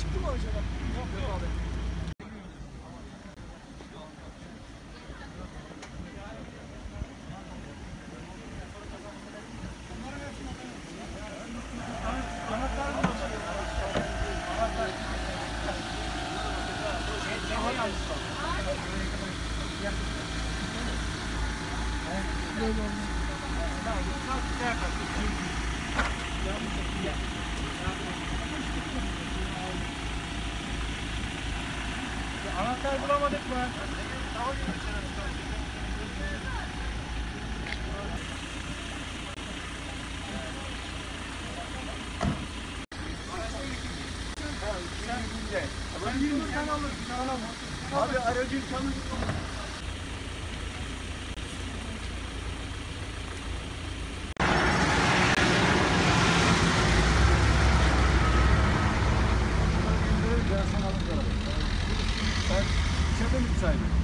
çıktı mı acaba? Yok abi. Anahtar bulamadık mı? Sen alırsın. Abi aracın tanı. Ben sana alacağım. Sen içeride mi sahibi?